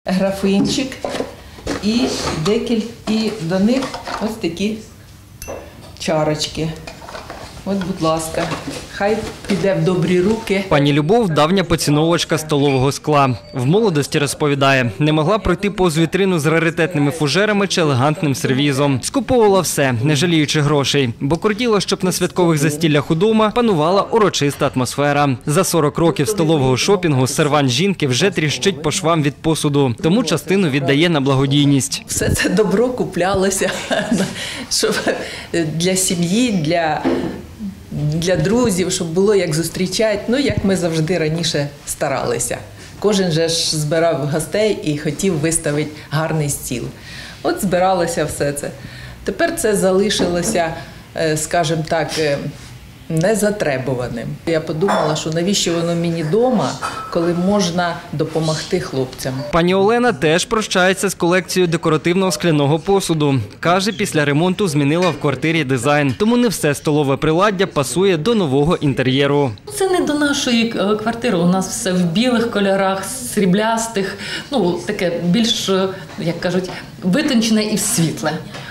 Графинчик і до них ось такі чарочки. От, будь ласка, хай піде в добрі руки. Пані Любов – давня поціновувачка столового скла. В молодості, розповідає, не могла пройти повз вітрину з раритетними фужерами чи елегантним сервізом. Скуповувала все, не жаліючи грошей, бо кортіло, щоб на святкових застіллях удома панувала урочиста атмосфера. За 40 років столового шопінгу сервант жінки вже тріщить по швам від посуду, тому частину віддає на благодійність. Все це добро куплялося щоб для сім'ї, для друзів, щоб було як зустрічати, ну як ми завжди раніше старалися. Кожен же ж збирав гостей і хотів виставити гарний стіл. От збиралося все це. Тепер це залишилося, скажімо так, незатребуваним. Я подумала, що навіщо воно мені вдома, коли можна допомогти хлопцям. Пані Олена теж прощається з колекцією декоративного скляного посуду. Каже, після ремонту змінила в квартирі дизайн, тому не все столове приладдя пасує до нового інтер'єру. Це не до нашої квартири, у нас все в білих кольорах, сріблястих, ну таке більш, як кажуть, витончене і світле.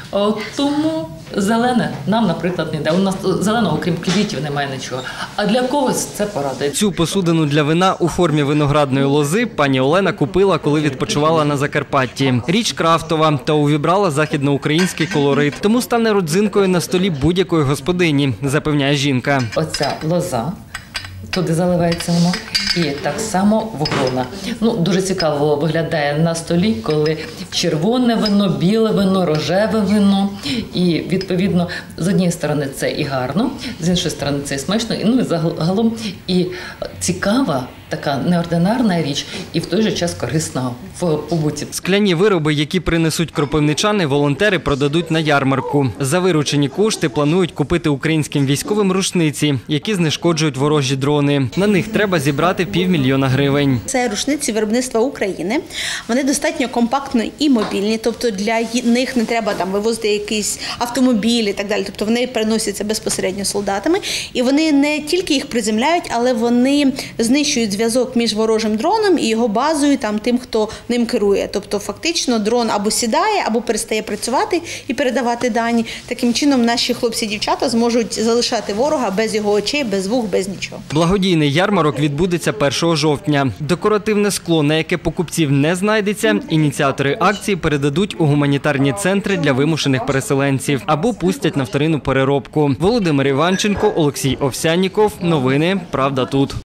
Тому зелене нам, наприклад, не йде. У нас зеленого, окрім квітів, немає нічого. А для когось це порадує. Цю посудину для вина у формі виноградної лози пані Олена купила, коли відпочивала на Закарпатті. Річ крафтова та увібрала західноукраїнський колорит. Тому стане родзинкою на столі будь-якої господині, запевняє жінка. Оця лоза, туди заливається воно. І так само вуглона. Ну, дуже цікаво виглядає на столі, коли червоне вино, біле вино, рожеве вино. І, відповідно, з однієї сторони це і гарно, з іншої сторони це і смачно, ну і загалом і цікава, така неординарна річ і в той же час корисна в побуті. Скляні вироби, які принесуть кропивничани, волонтери продадуть на ярмарку. За виручені кошти планують купити українським військовим рушниці, які знешкоджують ворожі дрони. На них треба зібрати 500 000 гривень. Це рушниці виробництва України. Вони достатньо компактні і мобільні, тобто для них не треба там вивозити якийсь автомобіль і так далі. Тобто вони переносяться безпосередньо солдатами. І вони не тільки їх приземляють, але вони знищують зв'язок між ворожим дроном і його базою, там, тим, хто ним керує. Тобто фактично дрон або сідає, або перестає працювати і передавати дані. Таким чином наші хлопці і дівчата зможуть залишати ворога без його очей, без вух, без нічого. Благодійний ярмарок відбудеться 1 жовтня. Декоративне скло, на яке покупців не знайдеться, ініціатори акції передадуть у гуманітарні центри для вимушених переселенців або пустять на вторинну переробку. Володимир Іванченко, Олексій Овсянніков. Новини «Правда тут».